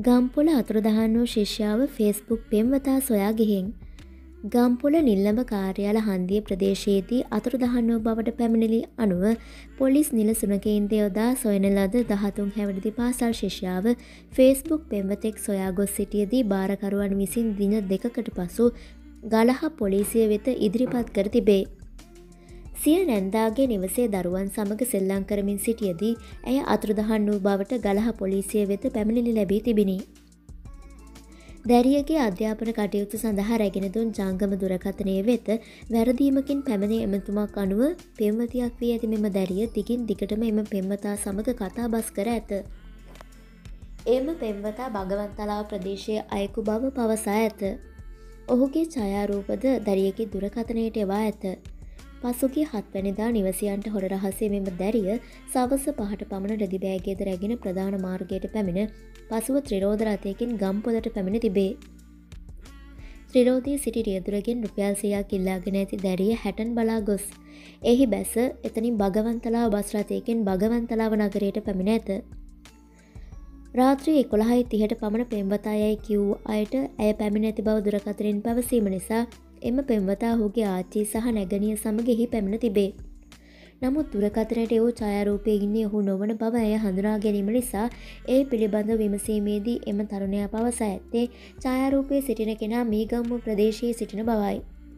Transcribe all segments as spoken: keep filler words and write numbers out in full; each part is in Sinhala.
ගම්පොල අතුරුදහන් වූ ශිෂ්‍යාව ෆේස්බුක් පෙම්වතා සොයා ගිහින්. ගම්පොල නිල්ලඹ කාර්යාල හන්දිය ප්‍රදේශයේදී අතුරුදහන් වූ බවට පැමිණිලි අනුව පොලිස් නිල සුනකේන්ද්‍රය යොදා සොයන ලද දහතුන් හැවිරිදි පාසල් ශිෂ්‍යාව ෆේස්බුක් පෙම්වතෙක් සොයා ගොස් සිටියදී භාරකරුවන් විසින් දින දෙකකට පසු ගලහ පොලිසිය වෙත ඉදිරිපත් කර තිබේ. සිය නැන්දාගේ නිවසේ දරුවන් සමග සෙල්ලම් කරමින් සිටියදී ඇය අතුරුදහන් වූ බවට ගලහ පොලිසිය වෙත පැමිණිලි ලැබී තිබිණි. දැරියගේ අධ්‍යාපන කටයුතු සඳහා රැගෙන දුන් ජංගම දුරකථනය වෙත වැරදීමකින් පැමිණි එමතුමක් අනුව පෙම්වතියක් වී ඇති මෙම දැරිය දිගින් දිගටම එම පෙම්වතා සමග කතා බස් කර ඇත. එම පෙම්වතා භගවන්තලාව ප්‍රදේශයේ අයෙකු බව පවසා ඇත. ඔහුගේ ඡායාරූපද දැරියගේ දුරකථනයට එවා ඇත. පසුගිය හත්වැනිදා නිවසියන්ට හොර රහසේ මෙම දැරිය සවස පහට පමණ රෙදි බෑගයද රැගෙන ප්‍රධාන මාර්ගයට පැමිණ පසුව ත්‍රිරෝද රථයකින් ගම්පොලට පැමිණ තිබේ. ත්‍රිරෝදයේ සිටි රියදුරගෙන් රුපියල් සියයක් ඉල්ලාගෙන ඇති දැරිය හැටන් බලා ගොස් එහි බැස එතනින් භගවන්තලාව බස් රථයකින් භගවන්තලාව නගරයට පැමිණ ඇත. රාත්‍රී එකොළහයි තිහට පමණ පෙම්වතා යැයි කිව් අයට ඇය පැමිණ ඇති බව දුරකථනයෙන් පැවසීම නිසා එම පෙම්වතා ඔහුගේ ආච්චි සහ නැගණිය සමග එහි පැමිණ තිබේ. නමුත් දුරකථනයට එවූ ඡායාරූපයේ ඉන්නේ ඔහු නොවන බව ඇය හඳුනා ගැනීම නිසා ඒ පිළිබඳව විමසීමේදී එම තරුණයා පවසා ඇත්තේ ඡායාරූපයේ සිටින කෙනා මීගම්මුව ප්‍රදේශයේ සිටින බවයි.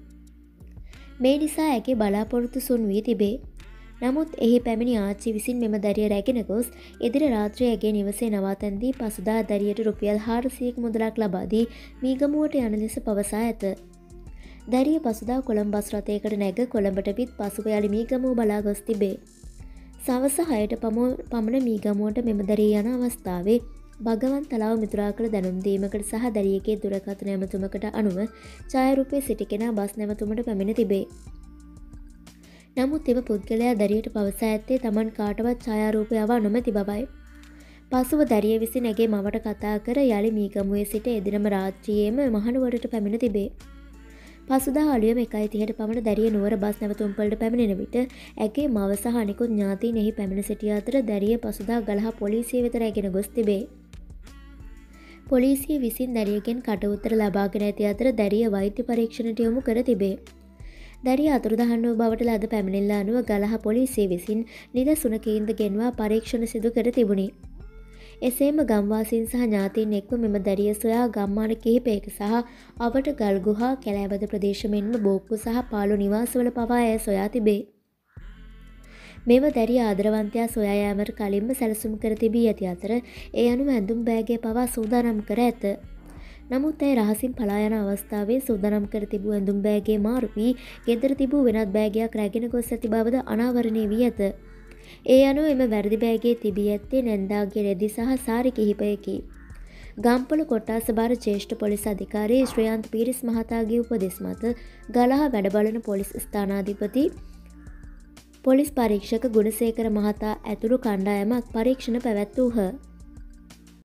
මේ නිසා ඇගේ බලාපොරොත්තු සුන් වී තිබේ. නමුත් එහි පැමිණි ආච්චි විසින් මෙම දැරිය රැගෙන ගොස් එදින රාත්‍රියේ ඇගේ නිවසේ නවාතැන් දී පසුදා දැරියට රුපියල් හාරසියයක මුදලක් ලබා දී මීගමුවට යන ලෙස පවසා ඇත. දැරිය පසුදා කොළඹ බස් රථයකට නැග කොළඹට විත් පසුව යළි මීගමුව බලා ගොස් තිබේ. සවස හයට පමණ මීගමුවට මෙම දැරිය යන අවස්ථාවේ භගවන්තලාව මිතුරා කළ දැනුම් දීමකට සහ දැරියගේ දුරකථන ඇමතුමකට අනුව ඡායාරූපයේ සිටි කෙනා බස් නැවතුමට පැමිණ තිබේ. නමුත් එම පුද්ගලයා දැරියට පවසා ඇත්තේ තමන් කාටවත් ඡායාරූපය යවා නොමැති බවයි. පසුව දැරිය විසින් ඇගේ මවට කතා කර යළි මීගමුවේ සිට එදිනම රාත්‍රියේම මහනුවරට පැමිණ තිබේ. පසුදා අලුයම එකයි තිහට පමණ දැරිය නුවර බස් නැවතුම්පලට පැමිණෙන විට ඇගේ මව සහ අනිකුත් ඥාතීන් එහි පැමිණ සිටිය අතර දැරිය පසුදා ගලහ පොලිසිය වෙත රැගෙන ගොස් තිබේ. පොලිසිය විසින් දැරියගෙන් කට උත්තර ලබාගෙන ඇති අතර දැරිය වෛද්‍ය පරීක්ෂණයට යොමු කර තිබේ. දැරිය අතුරුදහන් වූ බවට ලද පැමිණිල්ල අනුව ගලහ පොලිසිය විසින් නිදසුන කේන්ද්‍ර ගෙන්වා පරීක්ෂණ සිදු කර තිබුණි. එසේම ගම්වාසීන් සහ ඥාතීන් එක්ව මෙම දැරිය සොයා ගම්මාන කිහිපයක සහ අවට ගල්ගුහා කැලෑවද ප්‍රදේශ මෙන්ම බෝක්කු සහ පාළු නිවාසවල පවා ඇය සොයා තිබේ. මෙම දැරිය ආදරවන්තයා සොයා යාමට කලින්ම සැලසුම් කර තිබී ඇති අතර ඒ අනුව ඇඳුම් බෑගය පවා සූදානම් කර ඇත. නමුත් ඇය රහසින් පලා යන අවස්ථාවේ සූදානම් කර තිබූ ඇඳුම් බෑගය මාරු වී ගෙදර තිබූ වෙනත් බෑගයක් රැගෙන ගොස් ඇති බවද අනාවරණය වී ඇත. ඒ අනුව එම වැරදි බෑගයේ තිබී ඇත්තේ නැන්දාගේ රෙදි සහ සාරි කිහිපයකි. ගම්පොල කොට්ටාස භාර ජ්‍යෙෂ්ඨ පොලිස් අධිකාරී ශ්‍රේයන්ත පීරිස් මහතාගේ උපදෙස් මත ගලහ වැඩබලන පොලිස් ස්ථානාධිපති පොලිස් පරීක්ෂක ගුණසේකර මහතා ඇතුළු කණ්ඩායමක් පරීක්ෂණ පැවැත්වූහ.